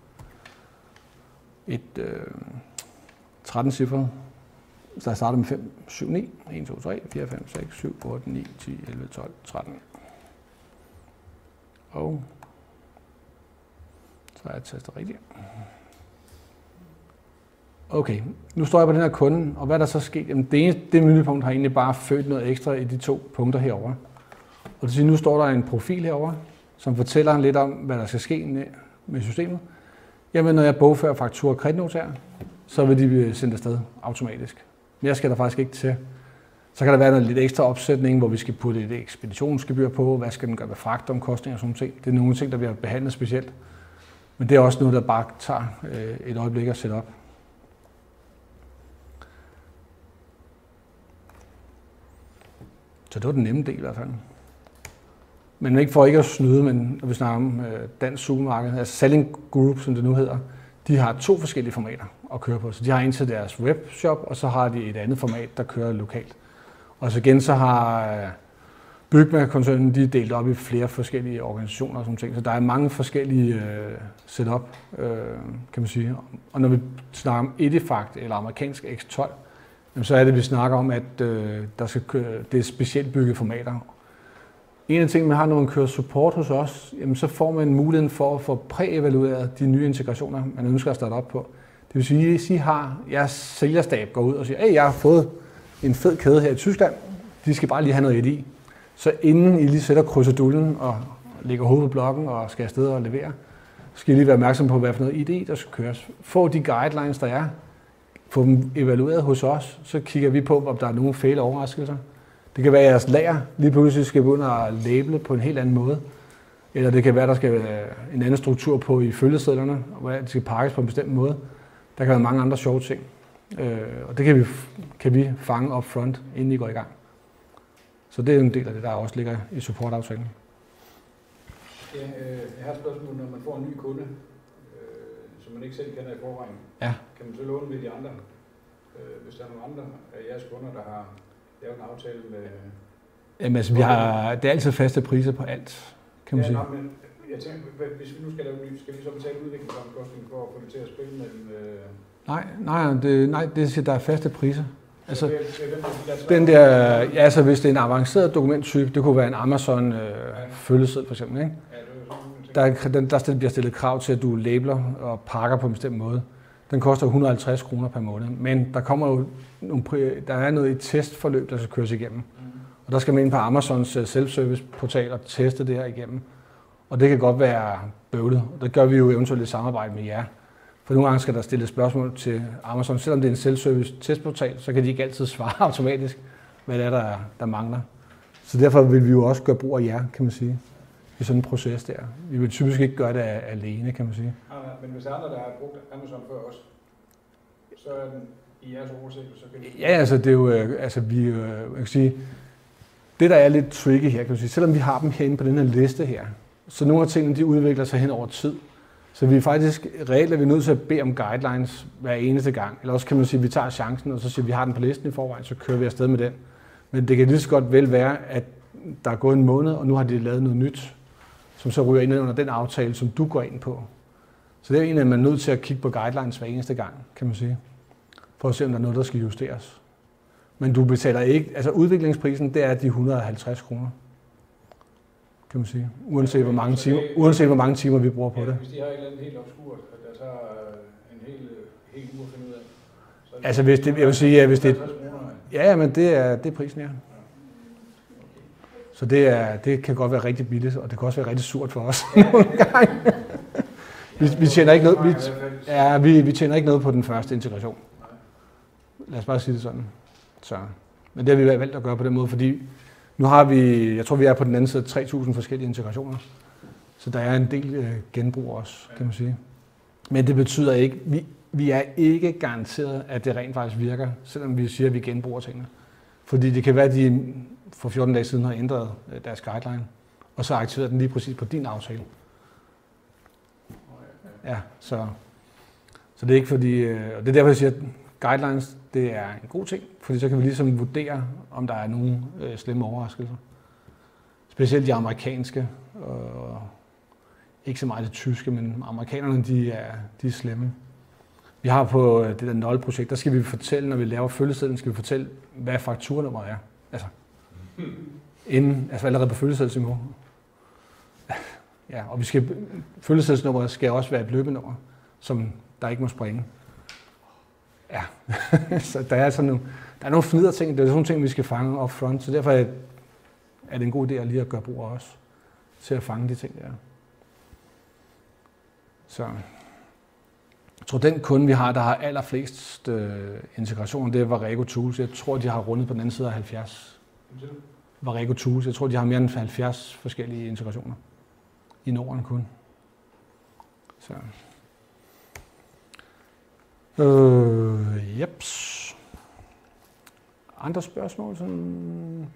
et øh, tretten-cifret. Så jeg starter med fem syv ni, et to tre fire fem seks syv otte ni ti elleve tolv tretten. Og så er jeg tastet rigtigt. Okay, nu står jeg på den her kunde, og hvad der så sket? Jamen det, ene, det menupunkt har egentlig bare født noget ekstra i de to punkter herovre. Og det vil sige, nu står der en profil herovre, som fortæller lidt om, hvad der skal ske med systemet. Jamen når jeg bogfører faktura og kreditnotaer, så vil de blive sendt afsted automatisk. Mere skal der faktisk ikke til. Så kan der være noget lidt ekstra opsætning, hvor vi skal putte et ekspeditionsgebyr på, hvad skal den gøre med fragtomkostninger og sådan noget. Det er nogle ting, der bliver behandlet specielt. Men det er også noget, der bare tager et øjeblik at sætte op. Så det var den nemme del i hvert fald. Men ikke for ikke at snyde, men når vi snakker om dansk supermarked, altså Selling Group, som det nu hedder, de har to forskellige formater at køre på. Så de har en til deres webshop, og så har de et andet format, der kører lokalt. Og så igen så har Bygma-koncernen, de er delt op i flere forskellige organisationer og sådan ting. Så der er mange forskellige øh, setup, øh, kan man sige. Og når vi snakker om Edifact eller amerikansk X tolv, så er det, vi snakker om, at øh, der skal køre, det er specielt bygget formater. En af tingene, man har, når man kører support hos os, jamen, så får man muligheden for at få præevalueret de nye integrationer, man ønsker at starte op på. Det vil sige, at I har, jeres sælgerstab går ud og siger, at jeg har fået en fed kæde her i Tyskland, de skal bare lige have noget i. Så inden I lige sætter krydsedullen og lægger hovedet på blokken og skal afsted og levere, så skal I lige være opmærksom på, hvad for noget I D, der skal køres. Få de guidelines, der er, få dem evalueret hos os, så kigger vi på, om der er nogle fejl og overraskelser. Det kan være, at jeres lager lige pludselig skal begynde at label på en helt anden måde. Eller det kan være, at der skal være en anden struktur på i følgesedlerne, hvor det skal pakkes på en bestemt måde. Der kan være mange andre sjove ting. Og det kan vi, kan vi fange up front, inden I går i gang. Så det er en del af det, der også ligger i supportaftalen. Ja, jeg har et spørgsmål, når man får en ny kunde, som man ikke selv kender i forvejen. Ja. Kan man så låne ved de andre, hvis der er nogle andre af jeres kunder, der har lavet en aftale med... Jamen altså, vi har, det er altid faste priser på alt, kan man ja, sige. Nej, men jeg tænker, hvis vi nu skal lave ny, skal vi så betale udviklingsomkostninger for at få det til at spille mellem... Øh... Nej, nej, det, nej, det er, der er faste priser. Altså, den der, ja, altså hvis det er en avanceret dokumenttype, det kunne være en Amazon øh, følgeseddel for eksempel, ikke? Der, den, der bliver stillet krav til, at du labeler og pakker på en bestemt måde. Den koster et hundrede og halvtreds kroner per måned, men der kommer jo nogle, der er noget i et testforløb, der skal køres igennem. Og der skal man ind på Amazons self-service-portal og teste det her igennem. Og det kan godt være bøvlet, og det gør vi jo eventuelt i samarbejde med jer. For nogle gange skal der stille spørgsmål til Amazon. Selvom det er en self-service testportal, så kan de ikke altid svare automatisk, hvad det er, der, der mangler. Så derfor vil vi jo også gøre brug af jer, kan man sige, i sådan en proces der. Vi vil typisk ikke gøre det alene, kan man sige. Ja, men hvis der er andre, der har brugt Amazon før os, så er den i jeres oversigt, så kan vi... Ja, altså det er jo, altså vi, jeg kan sige, det der er lidt tricky her, kan man sige, selvom vi har dem herinde på den her liste her, så nogle af tingene, de udvikler sig hen over tid. Så vi er faktisk, reelt er vi nødt til at bede om guidelines hver eneste gang. Eller også kan man sige, at vi tager chancen, og så siger vi, har den på listen i forvejen, så kører vi afsted med den. Men det kan lige så godt vel være, at der er gået en måned, og nu har de lavet noget nyt, som så ryger ind under den aftale, som du går ind på. Så det er egentlig, at man er nødt til at kigge på guidelines hver eneste gang, kan man sige. For at se, om der er noget, der skal justeres. Men du betaler ikke, altså udviklingsprisen, det er de et hundrede og halvtreds kroner. Kan man sige. Uanset hvor mange timer, uanset hvor mange timer vi bruger på det. Hvis de har et eller andet helt obskurt, at der tager en hel, hel uge at finde ud af. Så altså hvis det, jeg vil sige, at hvis det, ja, men det er det er prisen, ja. Så det er, det kan godt være rigtig billigt, og det kan også være rigtig surt for os nogle gange. Vi, vi tjener ikke noget, vi, ja, vi, vi tjener ikke noget på den første integration. Lad os bare sige det sådan. Så, men det har vi valgt at gøre på den måde, fordi nu har vi, jeg tror vi er på den anden side tre tusind forskellige integrationer, så der er en del øh, genbrug også, kan man sige. Men det betyder ikke, vi, vi er ikke garanteret, at det rent faktisk virker, selvom vi siger, at vi genbruger tingene. Fordi det kan være, at de for fjorten dage siden har ændret øh, deres guideline, og så aktiveret den lige præcis på din aftale. Ja, så, så det er ikke fordi, øh, og det er derfor, jeg siger, at guidelines, det er en god ting, fordi så kan vi ligesom vurdere, om der er nogle øh, slemme overraskelser. Specielt de amerikanske, og ikke så meget det tyske, men amerikanerne, de er, de er slemme. Vi har på det der nøgleprojekt, der skal vi fortælle, når vi laver følgesedlen, skal vi fortælle, hvad fakturanummeret er. Altså, inden, altså allerede på følgeseddelsniveau. Ja, og vi skal, følgeseddelsnummeret skal også være et løbenummer, som der ikke må springe. Ja, så der er sådan nogle, der er nogle fnider ting, det er sådan nogle ting, vi skal fange up front, så derfor er det en god idé at lige at gøre brug af os til at fange de ting der. Så jeg tror, den kunde, vi har, der har allerflest øh, integrationer, det er Varego Tools. Jeg tror, de har rundet på den anden side af halvfjerds. Varego Tools, jeg tror, de har mere end halvfjerds forskellige integrationer i Norden kun. Så. Øh, jeps. Andre spørgsmål? Sådan?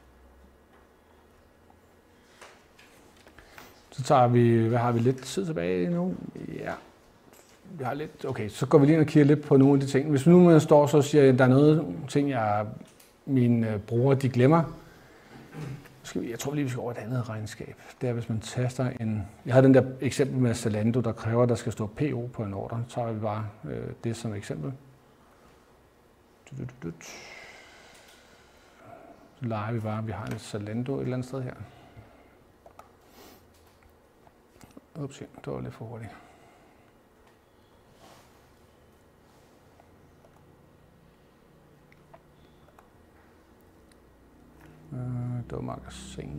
Så tager vi, hvad har vi, lidt tid tilbage nu? Ja, vi har lidt, okay, så går vi lige ind og kigger lidt på nogle af de ting. Hvis nu man står så og siger, at der er noget ting, jeg, mine brugere, de glemmer. Jeg tror lige, vi skal over et andet regnskab. Det er, hvis man taster en... Jeg havde den der eksempel med Zalando, der kræver, at der skal stå P O på en ordre. Så tager vi bare øh, det som eksempel. Så leger vi bare, vi har et Zalando et eller andet sted her. Ups, det var lidt for hurtigt. Det var magasin.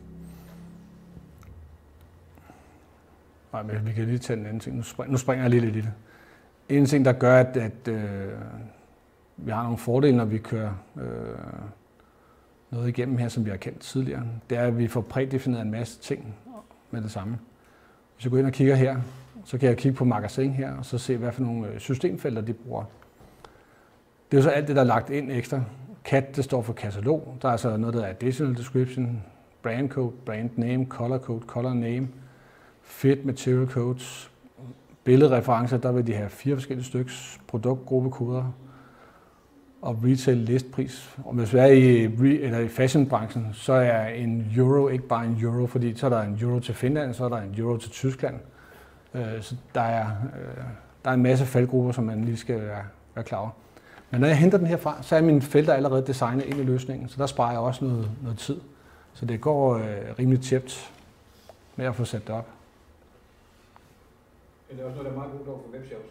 Nej, men vi kan lige tage den anden ting. Nu springer, nu springer jeg lige lidt i det. En ting, der gør, at, at øh, vi har nogle fordele, når vi kører øh, noget igennem her, som vi har kendt tidligere, det er, at vi får prædefineret en masse ting med det samme. Hvis jeg går ind og kigger her, så kan jeg kigge på magasin her, og så se, hvad for nogle systemfelter de bruger. Det er jo så alt det, der er lagt ind ekstra. C A T, det står for katalog. Der er altså noget, der er additional description, brand code, brand name, color code, color name, fit, material codes, billedreferencer, der vil de have fire forskellige stykker, produktgruppekoder og retail listpris. Og hvis vi er i, eller i fashionbranchen, så er en euro ikke bare en euro, fordi så er der en euro til Finland, så er der en euro til Tyskland. Så der er, der er en masse faldgrupper, som man lige skal være, være klar over. Men når jeg henter den herfra, så er mine felter allerede designet ind i løsningen, så der sparer jeg også noget, noget tid. Så det går øh, rimelig tjept med at få sat det op. Men det er også noget, der er meget godt over for webshops.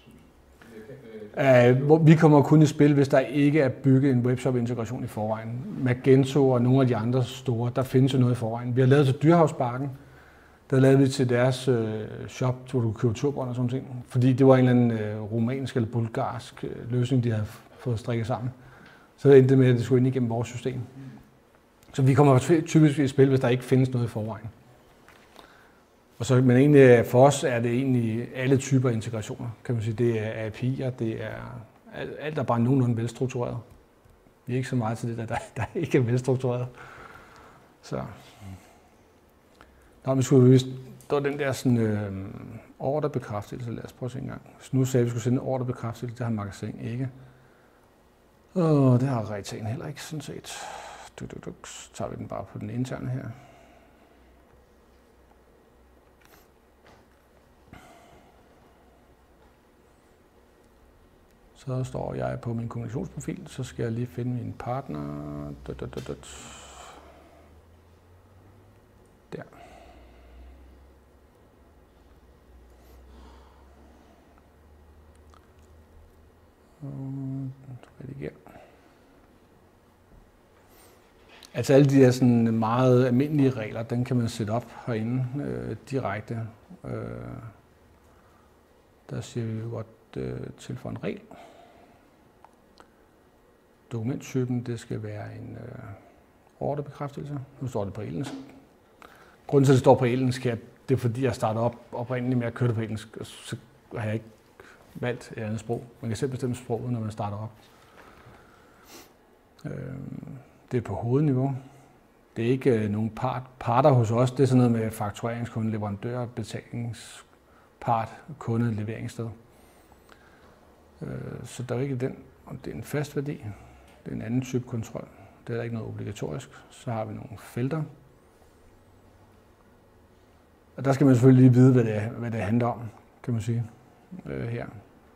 Uh, vi kommer kun i spil, hvis der ikke er bygget en webshop-integration i forvejen. Magento og nogle af de andre store, der findes jo noget i forvejen. Vi har lavet til Dyrehavsbakken, der lavede vi til deres uh, shop, hvor du køber turbånd og sådan ting. Fordi det var en eller anden uh, romansk eller bulgarsk uh, løsning, de havde fået strikket sammen. Så endte det med, at det skulle ind igennem vores system. Så vi kommer typisk i spil, hvis der ikke findes noget i forvejen. Og så, men egentlig for os er det egentlig alle typer integrationer, kan man sige. Det er A P I'er, det er alt, der er bare nogenlunde velstruktureret. Vi er ikke så meget til det, der, der, der ikke er velstruktureret. Så. Nå, vi skulle vist, der var den der sådan, øh, ordrebekræftelse, lad os prøve at se en gang. Så nu sagde vi, at vi skulle sende en ordrebekræftelse, det har magasin ikke. Åh, det har Retagen heller ikke, sådan set. Du, du, du, så tager vi den bare på den interne her. Så står jeg på min kommunikationsprofil, så skal jeg lige finde min partner. Dut, dut, dut, dut. Der. Rediger. Altså alle de her sådan meget almindelige regler, den kan man sætte op herinde øh, direkte. Øh, der siger vi jo godt øh, tilføje en regel. Dokumenttypen, det skal være en øh, ordrebekræftelse. Nu står det på engelsk. Grunden til, at det står på engelsk, er, det er fordi, jeg starter op oprindeligt med at køre det på engelsk, og så har jeg ikke valgt et andet sprog. Man kan selv bestemme sproget, når man starter op. Øh, det er på hovedniveau. Det er ikke øh, nogen part. Parter hos os, det er sådan noget med faktureringskunde, leverandør, betalingspart, kunde, leveringssted. Øh, så der er ikke den. Og det er en fast værdi. Det er en anden type kontrol. Det er der ikke noget obligatorisk. Så har vi nogle felter. Og der skal man selvfølgelig lige vide, hvad det, hvad det handler om, kan man sige, øh, her.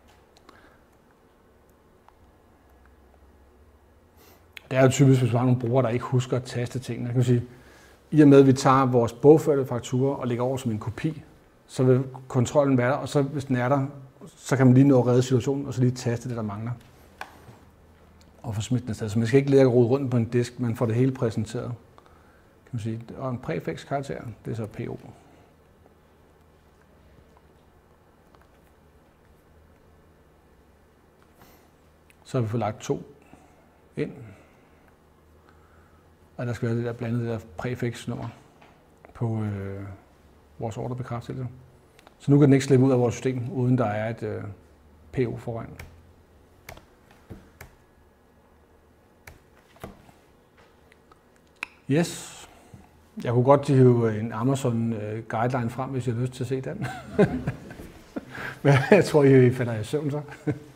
Det er jo typisk, hvis vi har nogle brugere, der ikke husker at taste tingene. Kan man sige, i og med, at vi tager vores bogførte faktura og lægger over som en kopi, så vil kontrollen være der, og så hvis den er der, så kan man lige nå at redde situationen, og så lige taste det, der mangler. Og få smidt den afsted. Så man skal ikke lægge rode rundt på en disk, man får det hele præsenteret. Kan man sige. Og en præfix karakter, det er så P O. Så har vi fået lagt to ind. Og der skal være det der blandet det der præfix-nummer på øh, vores ordrebekræftelse. Så nu kan den ikke slippe ud af vores system, uden der er et øh, P O foran. Yes. Jeg kunne godt hive en Amazon guideline frem, hvis jeg har lyst til at se den. Men jeg tror, I falder i søvn så.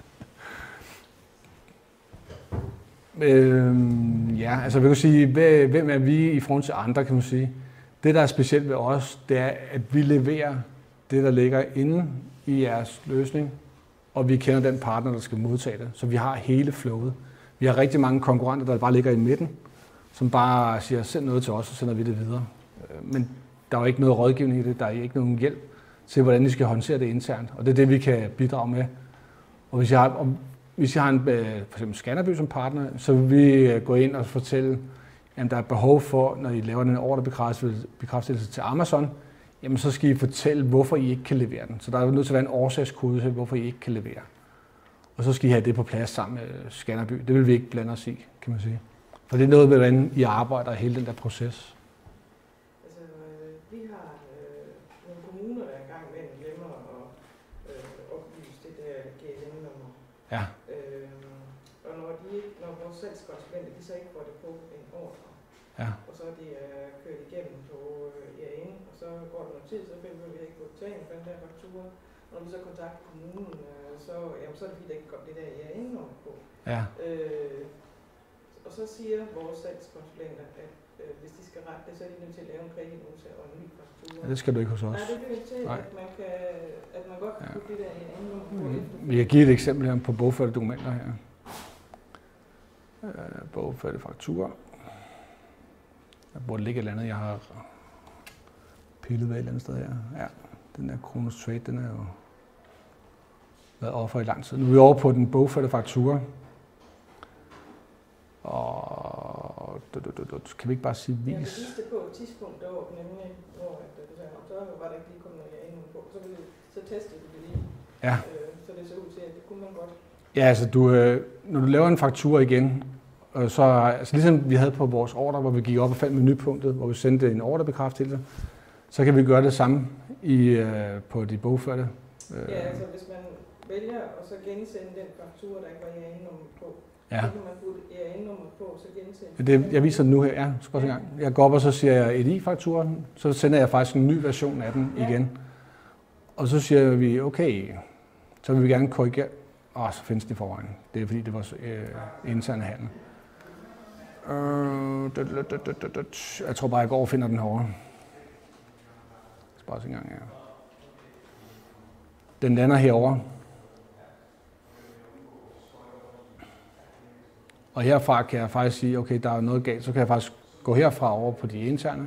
øhm, ja, altså vi kan sige, hvem er vi i forhold til andre, kan man sige. Det, der er specielt ved os, det er, at vi leverer det, der ligger inde i jeres løsning, og vi kender den partner, der skal modtage det. Så vi har hele flowet. Vi har rigtig mange konkurrenter, der bare ligger i midten, som bare siger, send noget til os, så sender vi det videre. Men der er jo ikke noget rådgivning i det, der er ikke nogen hjælp til, hvordan de skal håndtere det internt. Og det er det, vi kan bidrage med. Og hvis jeg har, og hvis jeg har en, for eksempel Scannerby som partner, så vil vi gå ind og fortælle, at der er behov for, når I laver den ordrebekræftelse til Amazon, jamen så skal I fortælle, hvorfor I ikke kan levere den. Så der er nødt til at være en årsagskode til, hvorfor I ikke kan levere. Og så skal I have det på plads sammen med Scannerby. Det vil vi ikke blande os i, kan man sige. For det er noget med, hvordan I arbejder hele den der proces. Altså, øh, vi har øh, nogle kommuner, der er i gang med at glemme at øh, oplyse det der G L M-nummer. Ja. Øh, og når, de, når vores salgskonsulenter, de så ikke får det på en ordre, ja. og så er de øh, kørt igennem på øh, E A N, og så går der noget tid, så finder vi ikke på betaling for den der faktura. Når vi så kontakter kommunen, øh, så, jamen, så er det fordi, der ikke går det der E A N-nummer på. Ja. Øh, Og så siger vores salgskonsulenter, at øh, hvis de skal rette det, så er de nødt til at lave en kreditnota og en ny faktura. Ja, det skal du ikke hos os. Nej, det er nødt til, at man, kan, at man godt kan putte det der i en anden nummer. Vi kan give et eksempel her på bogførte dokumenter her. Øh, bogførte fakturer. Der burde ligge et eller andet, jeg har pillet ved et eller andet sted her. Ja, den der Kronos Trade, den er jo været offer i lang tid. Nu er vi over på den bogførte faktura. Og kan vi ikke bare sige vis? Ja, det viste på et tidspunkt deroppe, nemlig, hvor at, det sagde, så var der ikke lige kommet noget endnu på. Så, ville, så testede vi det lige. Ja. Øh, så det så ud til, at det kunne man godt. Ja, altså du, øh, når du laver en faktura igen, øh, så altså ligesom vi havde på vores ordre, hvor vi gik op og fandt menupunktet, hvor vi sendte en ordrebekræftelse, så kan vi gøre det samme i, øh, på de bogførte. Øh. Ja, altså hvis man vælger at så gensende den faktura, der ikke var I A N-nummer på, ja. så kan man putte I A N-nummer på, så gensende. Det, jeg viser det nu her. Ja, skal ja. Gang. Jeg går op, og så siger jeg et i-faktura, så sender jeg faktisk en ny version af den ja. igen. Og så siger vi, okay, så vil vi gerne korrigere. Åh, så findes den i forvejen. Det er fordi, det var øh, interne handel. Øh, jeg tror bare, jeg går og finder den herovre. Bare en gang, ja. Den lander herover. Og herfra kan jeg faktisk sige, okay, der er noget galt, så kan jeg faktisk gå herfra over på de interne.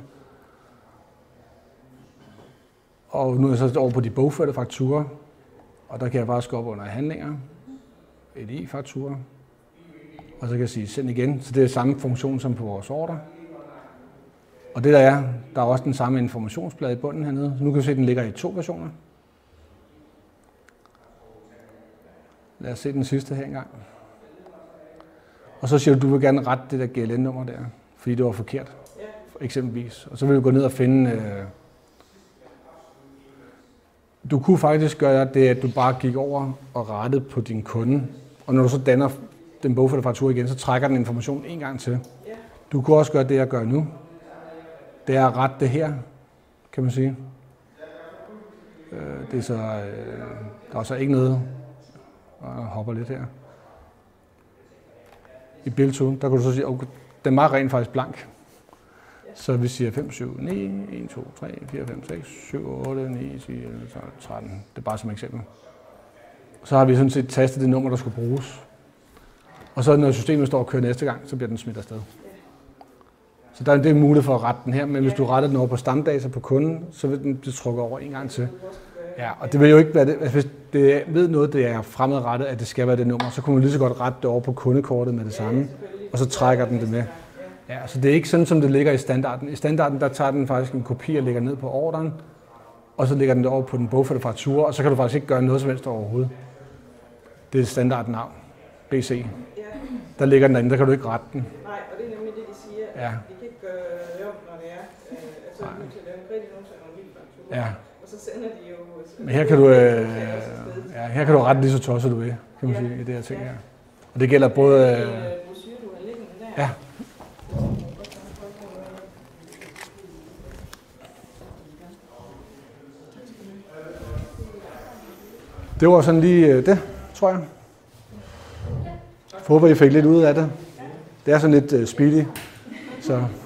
Og nu er jeg så over på de bogførte fakturer, og der kan jeg faktisk gå op under handlinger, et i-faktura, og så kan jeg sige send igen, så det er samme funktion som på vores ordre. Og det der er, der er også den samme informationsblad i bunden hernede, så nu kan vi se, at den ligger i to versioner. Lad os se den sidste her engang. Og så siger du, du vil gerne rette det der G L N-nummer der, fordi det var forkert, eksempelvis. Og så vil du gå ned og finde... Øh, du kunne faktisk gøre det, at du bare gik over og rettede på din kunde, og når du så danner den bogførte faktura igen, så trækker den information en gang til. Du kunne også gøre det, jeg gør nu. Det er at rette det her, kan man sige. Det er så, øh, der er så ikke noget, og jeg hopper lidt her. I Bill to, der kan du så sige, okay, den er rent faktisk blank. Så vi siger fem, syv, ni, en, to, tre, fire, fem, seks, syv, otte, ni, ti, elleve, tolv, tretten. Det er bare som eksempel. Så har vi sådan set tastet det nummer, der skulle bruges. Og så når systemet står og kører næste gang, så bliver den smidt afsted. Så der er det mulighed for at rette den her, men hvis du retter den over på stamdata på kunden, så vil den blive trukket over en gang til. Ja, og det vil jo ikke være det. Altså, hvis det ved noget, det er fremadrettet, at det skal være det nummer, så kunne man lige så godt rette det over på kundekortet med det samme, og så trækker den det med. Ja, så det er ikke sådan, som det ligger i standarden. I standarden, der tager den faktisk en kopi og lægger ned på ordren, og så lægger den det over på den bogførte faktura, og så kan du faktisk ikke gøre noget som helst overhovedet. Det er standardnavn, B C. Der ligger den derinde, der kan du ikke rette den. Nej, og det er nemlig det, de siger. Ja. De kan ikke gøre det om, når det er. Altså, du er til at lave en kredit, nogen en vild faktura. Ja. Og så sender de jo... Men her kan du, øh, ja, her kan du rette lige så tosset du vil, kan man ja. sige, i det her ting her. Og det gælder både... Øh, brochure, du har liggende der. Ja. Det var sådan lige det, tror jeg. Jeg håber, I fik lidt ud af det. Det er sådan lidt uh, speedy, så...